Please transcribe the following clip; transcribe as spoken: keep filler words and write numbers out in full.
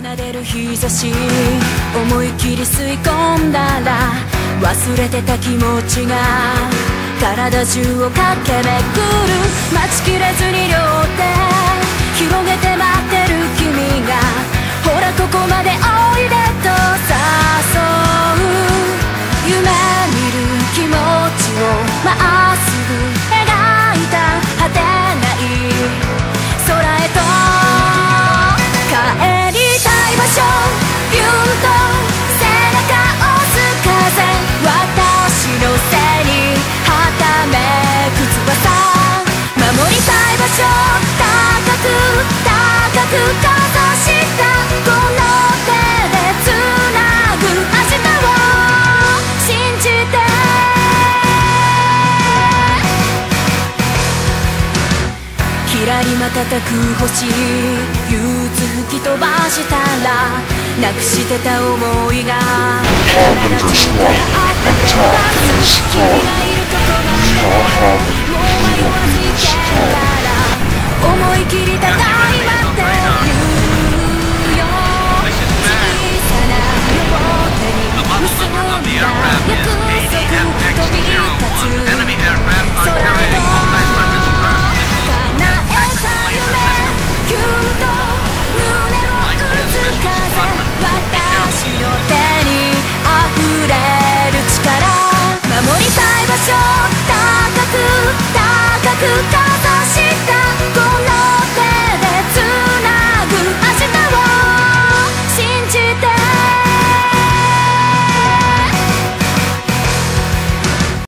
奏でる日差し思い切り吸い込んだら忘れてた気持ちが体中を駆け巡る待ちきれずに両手広げて待ってる君がほらここまでおいでと誘う夢見る気持ちをまっすぐ描いた果てない空へと帰りたい場所ビュンと背中押す風私の背にはためく翼守りたい場所高く高くかざしたこの手でつなぐ明日を信じてきらり瞬く星憂鬱吹き飛ばしたらなくしてた思いが Harbinger Squadron attacking the star. We are Harbinger. We will be the star. 思い切り高い待ってるよ小さな両手に結んだ約束飛び立つ空へと叶えた夢キュンと胸を打つ風私の手に溢れる力守りたい場所高く高く